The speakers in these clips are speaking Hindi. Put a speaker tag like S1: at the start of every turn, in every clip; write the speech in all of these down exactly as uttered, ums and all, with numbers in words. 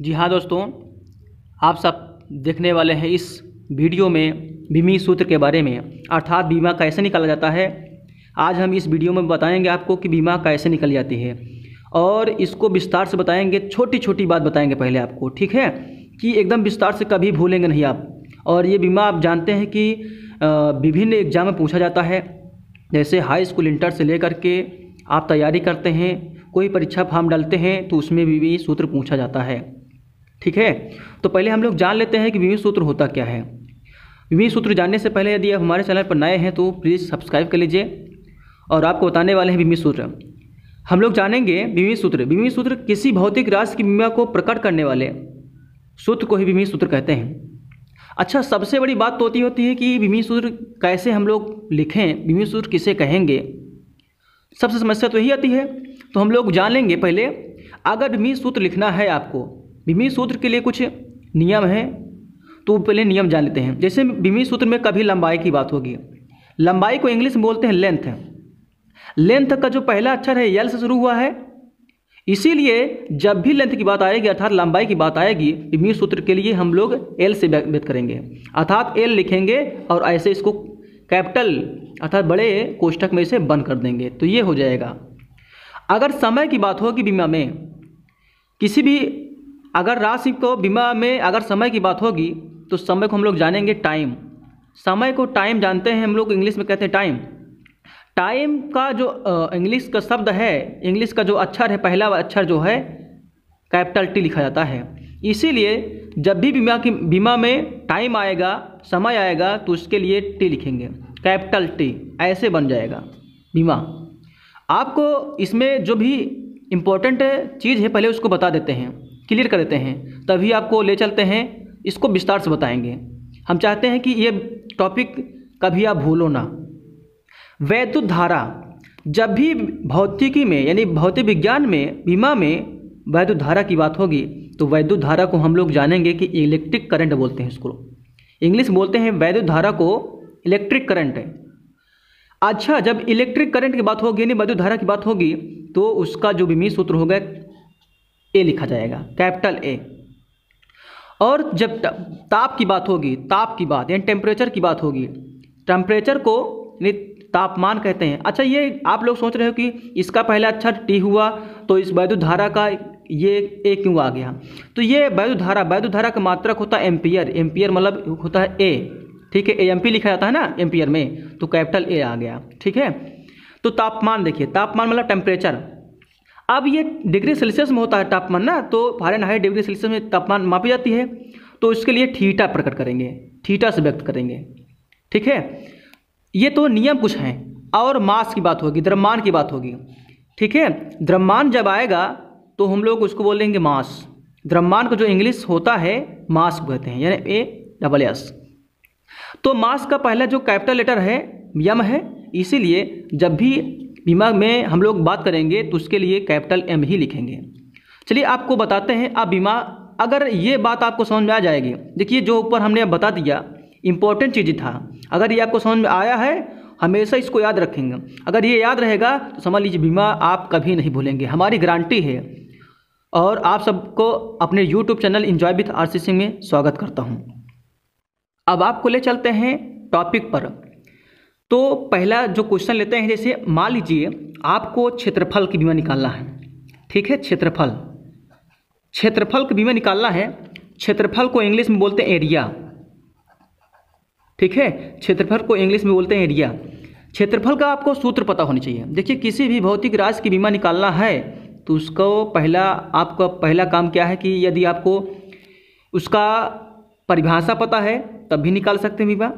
S1: जी हाँ दोस्तों, आप सब देखने वाले हैं इस वीडियो में बीमी सूत्र के बारे में, अर्थात बीमा कैसे निकाला जाता है। आज हम इस वीडियो में बताएंगे आपको कि बीमा कैसे निकल जाती है और इसको विस्तार से बताएंगे। छोटी छोटी बात बताएंगे पहले आपको, ठीक है, कि एकदम विस्तार से कभी भूलेंगे नहीं आप। और ये बीमा आप जानते हैं कि विभिन्न एग्जाम में पूछा जाता है, जैसे हाई स्कूल इंटर से लेकर के आप तैयारी करते हैं, कोई परीक्षा फॉर्म डालते हैं तो उसमें बीमी सूत्र पूछा जाता है, ठीक है। तो पहले हम लोग जान लेते हैं कि बीमी सूत्र होता क्या है। बीमी सूत्र जानने से पहले यदि आप हमारे चैनल पर नए हैं तो प्लीज़ सब्सक्राइब कर लीजिए। और आपको बताने वाले हैं बीमी सूत्र। हम लोग जानेंगे बीमी सूत्र। बीमी सूत्र किसी भौतिक राशि की बीमा को प्रकट करने वाले सूत्र को ही बीमी सूत्र कहते हैं। अच्छा, सबसे बड़ी बात तो होती होती है कि बीमी सूत्र कैसे हम लोग लिखें, बीमी सूत्र किसे कहेंगे। सबसे समस्या तो यही आती है। तो हम लोग जान लेंगे पहले, अगर बीमी सूत्र लिखना है आपको, बीमी सूत्र के लिए कुछ नियम हैं, तो पहले नियम जान लेते हैं। जैसे बीमी सूत्र में कभी लंबाई की बात होगी, लंबाई को इंग्लिश में बोलते हैं लेंथ। लेंथ का जो पहला अक्षर है एल से शुरू हुआ है, इसीलिए जब भी लेंथ की बात आएगी अर्थात लंबाई की बात आएगी, बीमी सूत्र के लिए हम लोग एल से व्यक्त करेंगे, अर्थात एल लिखेंगे और ऐसे इसको कैपिटल अर्थात बड़े कोष्ठक में इसे बंद कर देंगे, तो ये हो जाएगा। अगर समय की बात होगी बीमा में, किसी भी अगर राशि को बीमा में अगर समय की बात होगी तो समय को हम लोग जानेंगे टाइम। समय को टाइम जानते हैं हम लोग, इंग्लिश में कहते हैं टाइम। टाइम का जो इंग्लिश का शब्द है, इंग्लिश का जो अक्षर है, पहला अक्षर जो है कैपिटल टी लिखा जाता है। इसीलिए जब भी बीमा की बीमा में टाइम आएगा, समय आएगा, तो उसके लिए टी लिखेंगे, कैपिटल टी, ऐसे बन जाएगा बीमा। आपको इसमें जो भी इम्पोर्टेंट चीज़ है पहले उसको बता देते हैं, क्लियर कर देते हैं, तभी आपको ले चलते हैं, इसको विस्तार से बताएंगे। हम चाहते हैं कि ये टॉपिक कभी आप भूलो ना। वैद्युत धारा, जब भी भौतिकी में यानी भौतिक विज्ञान में बीमा में वैद्युत धारा की बात होगी तो वैद्युत धारा को हम लोग जानेंगे कि इलेक्ट्रिक करंट बोलते हैं इसको, इंग्लिश बोलते हैं वैद्युत धारा को इलेक्ट्रिक करंट है। अच्छा, जब इलेक्ट्रिक करंट की बात होगी यानी वैद्युत धारा की बात होगी तो उसका जो बीमी सूत्र होगा ए लिखा जाएगा, कैपिटल ए। और जब ताप की बात होगी, ताप की बात यानी टेम्परेचर की बात होगी, टेम्परेचर को तापमान कहते हैं। अच्छा, ये आप लोग सोच रहे हो कि इसका पहला अक्षर टी हुआ तो इस वैद्युत धारा का ये ए क्यों आ गया। तो ये वैद्युत धारा, वैद्युत धारा का मात्रक होता है एम्पियर, एम्पियर मतलब होता है ए, ठीक है, ए एम पी लिखा जाता है ना एम्पियर में, तो कैपिटल ए आ गया, ठीक है। तो तापमान देखिए, तापमान मतलब टेम्परेचर। अब ये डिग्री सेल्सियस में होता है तापमान ना, तो फ़ारेनहाइट डिग्री सेल्सियस में तापमान मापी जाती है, तो इसके लिए थीटा प्रकट करेंगे, थीटा से व्यक्त करेंगे, ठीक है। ये तो नियम कुछ हैं। और मास की बात होगी, द्रव्यमान की बात होगी, ठीक है। द्रव्यमान जब आएगा तो हम लोग उसको बोलेंगे मास। द्रव्यमान का जो इंग्लिश होता है मास कहते हैं, यानी ए डबल एस। तो मास का पहला जो कैपिटल लेटर है यम है, इसीलिए जब भी बीमा में हम लोग बात करेंगे तो उसके लिए कैपिटल एम ही लिखेंगे। चलिए आपको बताते हैं। अब बीमा, अगर ये बात आपको समझ में आ जाएगी, देखिए जो ऊपर हमने बता दिया इंपॉर्टेंट चीज़ था, अगर ये आपको समझ में आया है, हमेशा इसको याद रखेंगे। अगर ये याद रहेगा तो समझ लीजिए बीमा आप कभी नहीं भूलेंगे, हमारी गारंटी है। और आप सबको अपने YouTube channel enjoy with R C Singh स्वागत करता हूँ। अब आपको ले चलते हैं टॉपिक पर। तो पहला जो क्वेश्चन लेते हैं, जैसे मान लीजिए आपको क्षेत्रफल की बीमा निकालना है, ठीक है, क्षेत्रफल क्षेत्रफल की बीमा निकालना है। क्षेत्रफल को इंग्लिश में बोलते हैं एरिया, ठीक है, क्षेत्रफल को इंग्लिश में बोलते हैं एरिया। क्षेत्रफल का आपको सूत्र पता होनी चाहिए। देखिए किसी भी भौतिक राशि की बीमा निकालना है तो उसको पहला आपका पहला काम क्या है कि यदि आपको उसका परिभाषा पता है तब भी निकाल सकते हैं बीमा,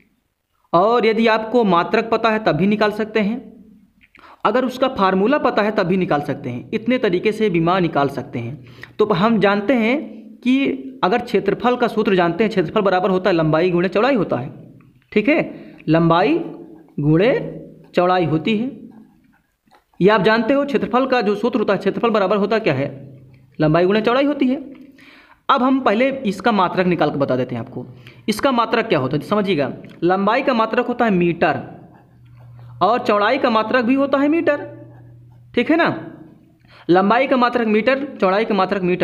S1: और यदि आपको मात्रक पता है तब भी निकाल सकते हैं, अगर उसका फार्मूला पता है तब भी निकाल सकते हैं। इतने तरीके से बीमा निकाल सकते हैं। तो हम जानते हैं कि अगर क्षेत्रफल का सूत्र जानते हैं, क्षेत्रफल बराबर होता है लंबाई गुणे चौड़ाई होता है, ठीक है, लंबाई गुणे चौड़ाई होती है। ये आप जानते हो, क्षेत्रफल का जो सूत्र होता है, क्षेत्रफल बराबर होता क्या है, लंबाई गुणे चौड़ाई होती है। अब हम पहले इसका मात्रक निकाल कर बता देते हैं आपको। इसका मात्रक क्या होता है समझिएगा, लंबाई का मात्रक होता है मीटर और चौड़ाई का मात्रक भी होता है मीटर, ठीक है ना। लंबाई का मात्रक मीटर, चौड़ाई का मात्रक मीटर।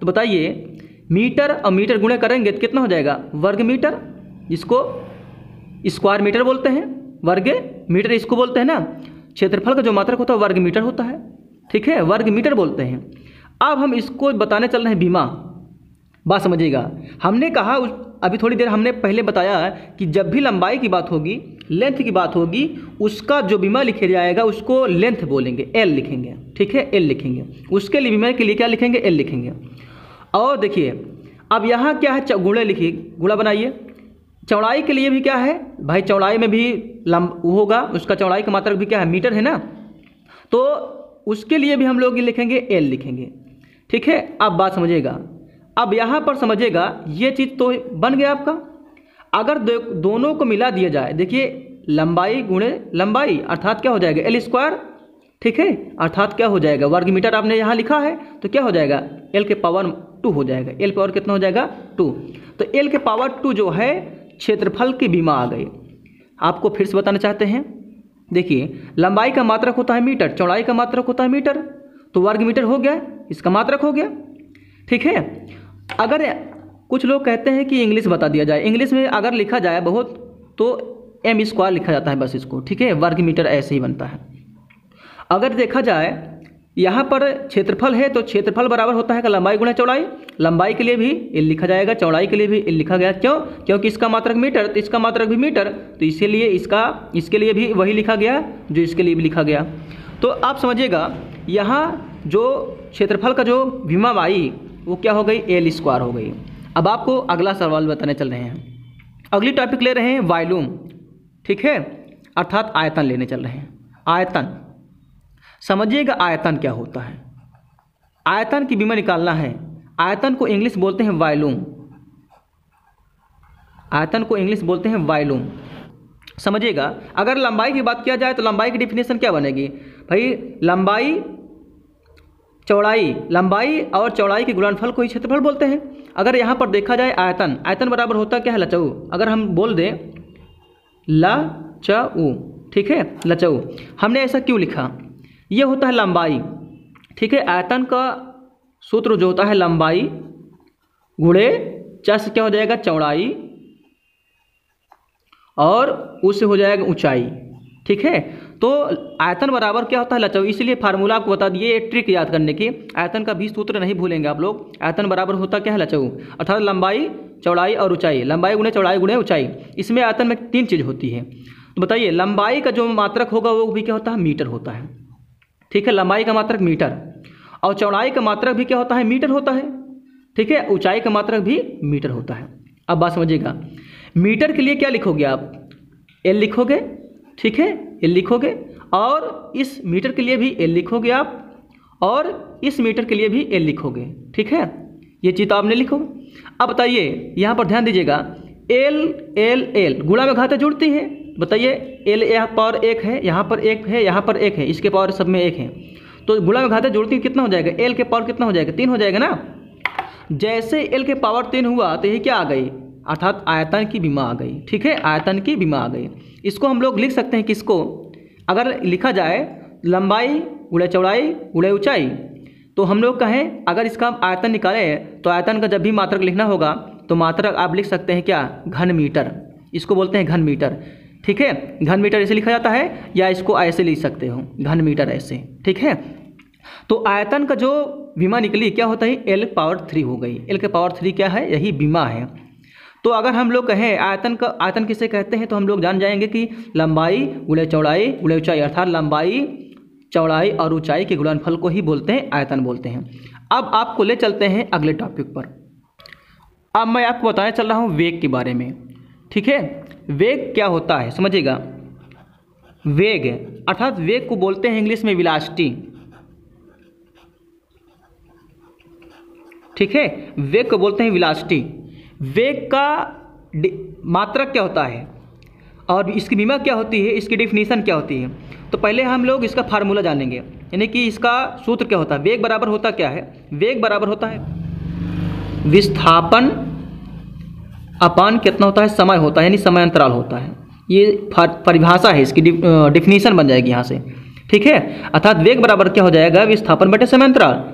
S1: तो बताइए मीटर और मीटर गुणे करेंगे तो कितना हो जाएगा, वर्ग मीटर, जिसको स्क्वायर मीटर बोलते हैं, वर्ग मीटर इसको बोलते हैं ना। क्षेत्रफल का जो मात्रक होता है वर्ग मीटर होता है, ठीक है, वर्ग मीटर बोलते हैं। अब हम इसको बताने चल रहे हैं बीमा। बात समझिएगा, हमने कहा अभी थोड़ी देर हमने पहले बताया कि जब भी लंबाई की बात होगी, लेंथ की बात होगी, उसका जो बीमा लिखा जाएगा उसको लेंथ बोलेंगे, एल लिखेंगे, ठीक है, एल लिखेंगे। उसके लिए बीमा के लिए क्या लिखेंगे, एल लिखेंगे। और देखिए अब यहाँ क्या है, गुणे लिखिए, गुणा बनाइए। चौड़ाई के लिए भी क्या है भाई, चौड़ाई में भी लंब होगा, उसका चौड़ाई का मात्रक भी क्या है, मीटर है ना, तो उसके लिए भी हम लोग ये लिखेंगे, एल लिखेंगे, ठीक है। अब बात समझिएगा, अब यहाँ पर समझिएगा ये चीज़ तो बन गया आपका। अगर दो, दोनों को मिला दिया जाए, देखिए लंबाई गुणे लंबाई अर्थात क्या हो जाएगा, एल स्क्वायर, ठीक है, अर्थात क्या हो जाएगा, वर्ग मीटर आपने यहाँ लिखा है तो क्या हो जाएगा, एल के पावर टू हो जाएगा। एल पावर कितना हो जाएगा, टू। तो एल के पावर टू जो है क्षेत्रफल की बीमा आ गई। आपको फिर से बताना चाहते हैं, देखिए लंबाई का मात्रक होता है मीटर, चौड़ाई का मात्रक होता है मीटर, तो वर्ग मीटर हो गया, इसका मात्रक हो गया, ठीक है। अगर कुछ लोग कहते हैं कि इंग्लिश बता दिया जाए, इंग्लिश में अगर लिखा जाए बहुत तो एम स्क्वायर लिखा जाता है बस इसको, ठीक है, वर्ग मीटर ऐसे ही बनता है। अगर देखा जाए यहाँ पर क्षेत्रफल है तो क्षेत्रफल बराबर होता है कि लंबाई गुणा चौड़ाई, लंबाई के लिए भी एल लिखा जाएगा, चौड़ाई के लिए भी एल लिखा गया, क्यों, क्योंकि इसका मात्रक मीटर तो इसका मात्रक भी मीटर, तो इसीलिए इसका इसके लिए भी वही लिखा गया जो इसके लिए भी लिखा गया। तो आप समझिएगा यहाँ जो क्षेत्रफल का जो बीमा आई वो क्या हो गई, एल स्क्वायर हो गई। अब आपको अगला सवाल बताने चल रहे हैं, अगली टॉपिक ले रहे हैं वॉल्यूम, ठीक है, अर्थात आयतन लेने चल रहे हैं। आयतन समझिएगा, आयतन क्या होता है, आयतन की बीमा निकालना है। आयतन को इंग्लिश बोलते हैं वॉल्यूम, आयतन को इंग्लिश बोलते हैं वॉल्यूम। समझिएगा, अगर लंबाई की बात किया जाए तो लंबाई की डिफिनेशन क्या बनेगी भाई, लंबाई चौड़ाई, लंबाई और चौड़ाई के गुणनफल को ही क्षेत्रफल बोलते हैं। अगर यहाँ पर देखा जाए आयतन, आयतन बराबर होता क्या है, लचऊ। अगर हम बोल दें लचऊ, ठीक है, लचऊ, हमने ऐसा क्यों लिखा, ये होता है लंबाई, ठीक है। आयतन का सूत्र जो होता है लंबाई गुणे च से क्या हो जाएगा, चौड़ाई, और उससे हो जाएगा ऊंचाई, ठीक है। तो आयतन बराबर क्या होता है, लचऊ। इसलिए फार्मूला आपको बता दिए, ट्रिक याद करने की, आयतन का भी सूत्र नहीं भूलेंगे आप लोग। आयतन बराबर होता क्या है, लचऊ, अर्थात लंबाई चौड़ाई और ऊंचाई, लंबाई गुणे चौड़ाई गुणे ऊंचाई। इसमें आयतन में तीन चीज़ होती है। तो बताइए लंबाई का जो मात्रक होगा वो भी क्या होता है, मीटर होता है, ठीक है, लंबाई का मात्रक मीटर, और चौड़ाई का मात्रक भी क्या होता है, मीटर होता है, ठीक है, ऊंचाई का मात्रक भी मीटर होता है। अब बात समझिएगा, मीटर के लिए क्या लिखोगे आप, एल लिखोगे, ठीक है, एल लिखोगे, और इस मीटर के लिए भी एल लिखोगे आप, और इस मीटर के लिए भी एल लिखोगे, ठीक है, ये चीज़ तो आपने लिखो। अब बताइए यहाँ पर ध्यान दीजिएगा, एल एल एल गुणा में घातें जुड़ती हैं। बताइए एल यहाँ पावर एक है, यहाँ पर एक है, यहाँ पर एक है, इसके पावर सब में एक है, तो गुणा में घातें जुड़ती हैं, कितना हो जाएगा, एल के पावर कितना हो जाएगा, तीन हो जाएगा ना। जैसे एल के पावर तीन हुआ तो ये क्या आ गई, अर्थात आयतन की बीमा आ गई, ठीक है, आयतन की बीमा आ गई। इसको हम लोग लिख सकते हैं, किसको, अगर लिखा जाए लंबाई गुणे चौड़ाई गुणे ऊंचाई, तो हम लोग कहें अगर इसका आयतन निकालें तो आयतन का जब भी मात्रक लिखना होगा तो मात्रक आप लिख सकते हैं क्या, घन मीटर, इसको बोलते हैं घन मीटर, ठीक है, घन मीटर ऐसे लिखा जाता है, या इसको ऐसे लिख सकते हो, घन मीटर ऐसे, ठीक है। तो आयतन का जो बीमा निकली क्या होता है, एल पावर थ्री हो गई। एल के पावर थ्री क्या है, यही बीमा है। तो अगर हम लोग कहें आयतन का, आयतन किसे कहते हैं, तो हम लोग जान जाएंगे कि लंबाई गुणे चौड़ाई गुणे ऊंचाई, अर्थात लंबाई चौड़ाई और ऊंचाई के गुणनफल को ही बोलते हैं आयतन बोलते हैं। अब आपको ले चलते हैं अगले टॉपिक पर। अब मैं आपको बताने चल रहा हूँ वेग के बारे में, ठीक है। वेग क्या होता है समझिएगा, वेग अर्थात वेग को बोलते हैं इंग्लिश में वेलोसिटी, ठीक है, वेग को बोलते हैं वेलोसिटी। वेग का मात्रक क्या होता है और इसकी बीमा क्या होती है, इसकी डिफिनीशन क्या होती है। तो पहले हम लोग इसका फार्मूला जानेंगे, यानी कि इसका सूत्र क्या होता है। वेग बराबर होता क्या है, वेग बराबर होता है विस्थापन अपान कितना होता है, समय होता है, यानी समय अंतराल होता है। ये परिभाषा है, इसकी डिफिनीशन बन जाएगी यहाँ से, ठीक है। अर्थात वेग बराबर क्या हो जाएगा, विस्थापन बटे समय अंतराल।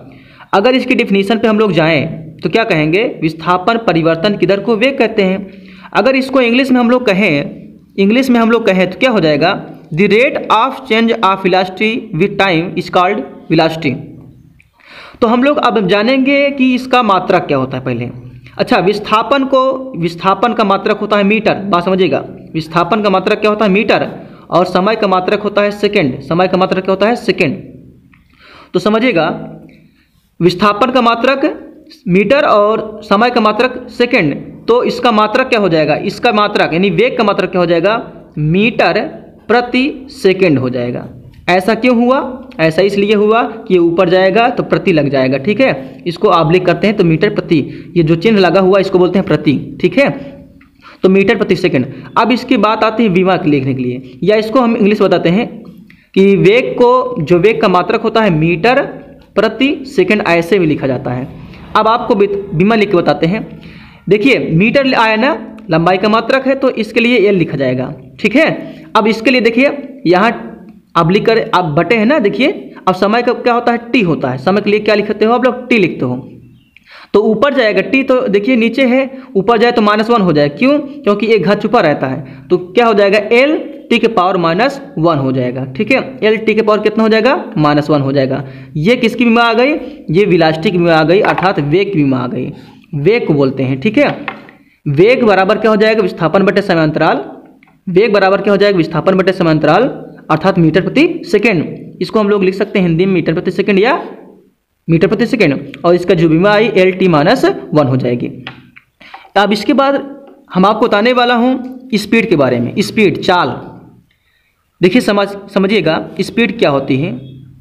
S1: अगर इसकी डिफिनीशन पे हम लोग जाएं तो क्या कहेंगे, विस्थापन परिवर्तन की दर को वेग कहते हैं। अगर इसको इंग्लिश में हम लोग कहें इंग्लिश में हम लोग कहें तो क्या हो जाएगा, the rate of change of velocity with time is called velocity. तो हम लोग अब जानेंगे कि इसका मात्रक क्या होता है पहले। अच्छा, विस्थापन को विस्थापन का मात्रक होता है मीटर, बात समझिएगा। विस्थापन का मात्रक क्या होता है, मीटर, और समय का मात्रक होता है सेकंड। समय का मात्रक क्या होता है, सेकंड। तो समझिएगा, विस्थापन का मात्रक मीटर और समय का मात्रक सेकंड, तो इसका मात्रक क्या हो जाएगा, इसका मात्रक यानी वेग का मात्रक क्या हो जाएगा, मीटर प्रति सेकंड हो जाएगा। ऐसा क्यों हुआ, ऐसा इसलिए हुआ कि ये ऊपर जाएगा तो प्रति लग जाएगा, ठीक है। इसको आबलिक करते हैं तो मीटर प्रति, ये जो चिन्ह लगा हुआ इसको बोलते हैं प्रति, ठीक है। तो मीटर प्रति सेकंड। अब इसकी बात आती है विमा लिखने के लिए, या इसको हम इंग्लिश बताते हैं कि वेग को, जो वेग का मात्रक होता है मीटर प्रति सेकंड, ऐसे भी लिखा जाता है। अब आपको विमा लिख के बताते हैं। देखिए, मीटर आया ना, लंबाई का मात्रक है, तो इसके लिए एल लिखा जाएगा, ठीक है। अब इसके लिए देखिए, यहाँ अब लिख कर आप बटे है ना, देखिए अब समय का क्या होता है, टी होता है। समय के लिए क्या लिखते हो आप लोग, टी लिखते हो। तो ऊपर जाएगा टी, तो देखिए नीचे है, ऊपर जाए तो माइनस वन हो जाए, क्यों, क्योंकि एक घात छुपा रहता है। तो क्या हो जाएगा, एल टी के पावर माइनस वन हो जाएगा, ठीक है। एल टी के पावर कितना हो जाएगा, माइनस वन हो जाएगा। ये किसकी बीमा आ गई, ये वेलोसिटी की बीमा आ गई, अर्थात वेग की बीमा आ गई। वेग को बोलते हैं, ठीक है। वेग बराबर क्या हो जाएगा, विस्थापन बटे समांतराल। वेग बराबर क्या हो जाएगा, विस्थापन बटे समांतराल, अर्थात मीटर प्रति सेकंड। इसको हम लोग लिख सकते हैं हिंदी में मीटर प्रति सेकंड या मीटर प्रति सेकंड, और इसका जो बीमा I L T minus one हो जाएगी। अब इसके बाद हम आपको बताने वाला हूँ स्पीड के बारे में। स्पीड, चाल। देखिए समझ समझिएगा, स्पीड क्या होती है।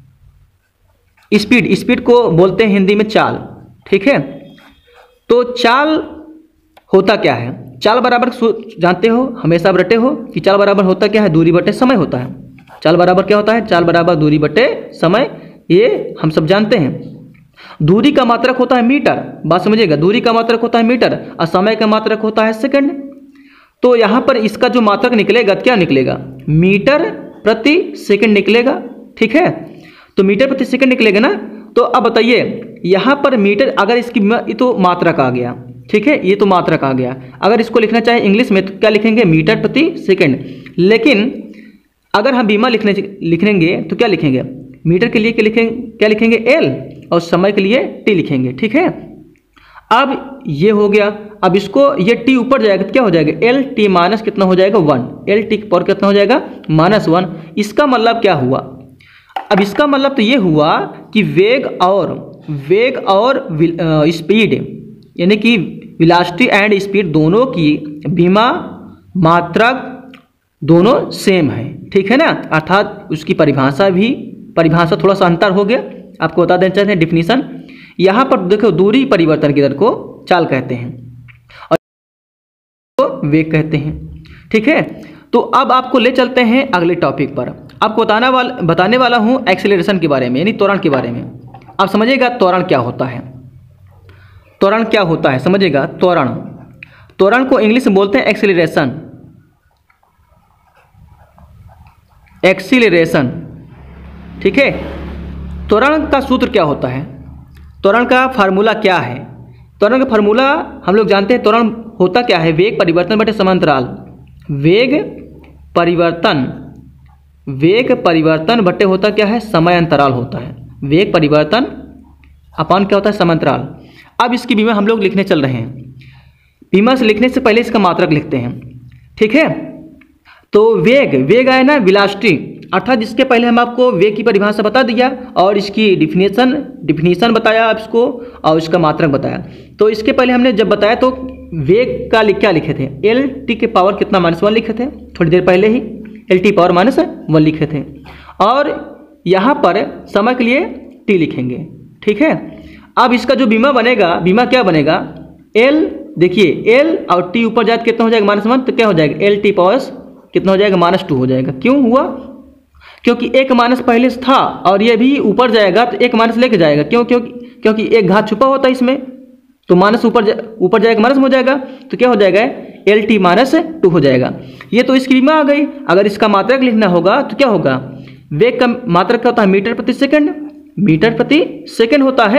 S1: स्पीड स्पीड को बोलते हैं हिंदी में चाल, ठीक है। तो चाल होता क्या है, चाल बराबर जानते हो, हमेशा आप रटे हो कि चाल बराबर होता क्या है, दूरी बटे समय होता है। चाल बराबर क्या होता है, चाल बराबर दूरी बटे समय, ये हम सब जानते हैं। दूरी का मात्रक होता है मीटर, बात समझिएगा, दूरी का मात्रक होता है मीटर और समय का मात्रक होता है सेकंड। तो यहाँ पर इसका जो मात्रक निकलेगा क्या निकलेगा, मीटर प्रति सेकंड निकलेगा, ठीक है। तो मीटर प्रति सेकंड निकलेगा ना। तो अब बताइए, यहाँ पर मीटर, अगर इसकी ये तो मात्रक आ गया, ठीक है, ये तो मात्रक आ गया। अगर इसको लिखना चाहे इंग्लिश में तो क्या लिखेंगे, मीटर प्रति सेकंड। लेकिन अगर हम बीमा लिखने लिखेंगे तो क्या लिखेंगे, मीटर के लिए क्या लिखेंगे, क्या लिखेंगे एल, और समय के लिए टी लिखेंगे, ठीक है। अब ये हो गया। अब इसको, ये टी ऊपर जाएगा तो क्या हो जाएगा, एल टी माइनस कितना हो जाएगा, वन। एल टी पर कितना हो जाएगा, माइनस वन। इसका मतलब क्या हुआ, अब इसका मतलब तो ये हुआ कि वेग और वेग और स्पीड यानी कि वेलोसिटी एंड स्पीड दोनों की बीमा मात्रक दोनों सेम है, ठीक है ना। अर्थात उसकी परिभाषा भी, परिभाषा थोड़ा सा अंतर हो गया। आपको बता देना चाहते हैं डिफिनीशन। यहाँ पर देखो, दूरी परिवर्तन की दर को चाल कहते हैं और तो वेग कहते हैं, ठीक है। तो अब आपको ले चलते हैं अगले टॉपिक पर। आपको बताना वाला बताने वाला हूँ एक्सेलरेशन के बारे में, यानी त्वरण के बारे में। आप समझिएगा त्वरण क्या होता है, त्वरण क्या होता है समझिएगा। त्वरण त्वरण को इंग्लिश में बोलते हैं एक्सेलरेशन, एक्सीलरेशन, ठीक है। त्वरण का सूत्र क्या होता है, त्वरण का फार्मूला क्या है। त्वरण का फार्मूला हम लोग जानते हैं। त्वरण होता क्या है, वेग परिवर्तन बटे समांतराल। वेग परिवर्तन वेग परिवर्तन बटे होता क्या है, समय अंतराल होता है। वेग परिवर्तन अपान क्या होता है, समांतराल। अब इसकी बीमा हम लोग लिखने चल रहे हैं। बीमा से लिखने से पहले इसका मात्रक लिखते हैं, ठीक है। तो वेग वेग आया ना, वेलोसिटी, अर्थात इसके पहले हम आपको वेग की परिभाषा बता दिया और इसकी डिफिनेशन डिफिनेशन बताया आप इसको, और इसका मात्रक बताया। तो इसके पहले हमने जब बताया तो वेग का क्या लिखे थे, एल टी के पावर कितना, माइनस वन लिखे थे थोड़ी देर पहले ही, L T power minus one लिखे थे। और यहाँ पर समय के लिए टी लिखेंगे, ठीक है। अब इसका जो बीमा बनेगा, बीमा क्या बनेगा, एल, देखिए एल और टी ऊपर जाए कितना हो जाएगा, माइनस वन, तो क्या हो जाएगा, एल टी पावर कितना हो जाएगा, माइनस टू हो जाएगा। क्यों हुआ, क्योंकि एक माइनस पहले से था और ये भी ऊपर जाएगा तो एक माइनस लेके जाएगा। क्यों, क्योंकि क्योंकि एक घात छुपा होता है इसमें, तो माइनस ऊपर जा, ऊपर जाएगा माइनस हो जाएगा, तो क्या हो जाएगा, एल टी माइनस टू हो जाएगा। ये तो इसकी बीमा आ गई। अगर इसका मात्रक लिखना होगा तो क्या होगा, वेग का मात्रक क्या होता है, मीटर प्रति सेकंड, मीटर प्रति सेकंड होता है।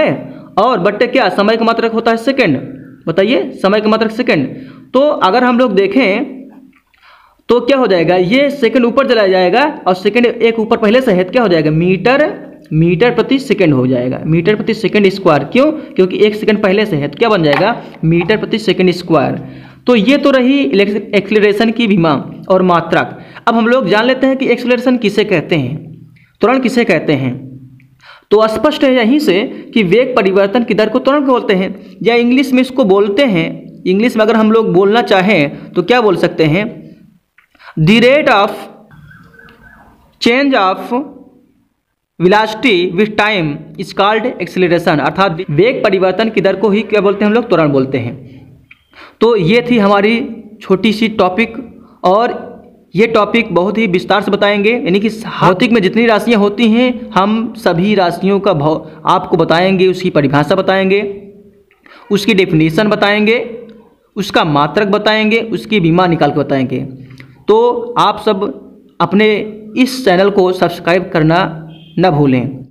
S1: और बट्टे क्या, समय का मात्रक होता है सेकंड। बताइए, समय का मात्रक सेकंड। तो अगर हम लोग देखें तो क्या हो जाएगा, ये सेकंड ऊपर चला जाएगा और सेकंड एक ऊपर पहले से है, क्या हो जाएगा, मीटर मीटर प्रति सेकंड हो जाएगा, मीटर प्रति सेकंड स्क्वायर। क्यों? क्योंकि एक सेकंड पहले से है, तो क्या बन जाएगा, मीटर प्रति सेकंड स्क्वायर। तो ये तो रही एक्सीलरेशन की विमा और मात्रक। अब हम लोग जान लेते हैं कि एक्सीलरेशन किसे कहते हैं, त्वरण किसे कहते हैं। तो स्पष्ट है यहीं से कि वेग परिवर्तन की दर को त्वरण बोलते हैं, या इंग्लिश में इसको बोलते हैं, इंग्लिश में अगर हम लोग बोलना चाहें तो क्या बोल सकते हैं, the rate of change of velocity with time is called acceleration. अर्थात वेग परिवर्तन की दर को ही क्या बोलते हैं हम लोग, त्वरण बोलते हैं। तो ये थी हमारी छोटी सी टॉपिक, और ये टॉपिक बहुत ही विस्तार से बताएंगे, यानी कि भौतिक में जितनी राशियां होती हैं हम सभी राशियों का भाव आपको बताएंगे, उसकी परिभाषा बताएंगे, उसकी डेफिनेशन बताएंगे, उसका मात्रक बताएंगे, उसकी बीमा निकाल के बताएंगे। तो आप सब अपने इस चैनल को सब्सक्राइब करना न भूलें।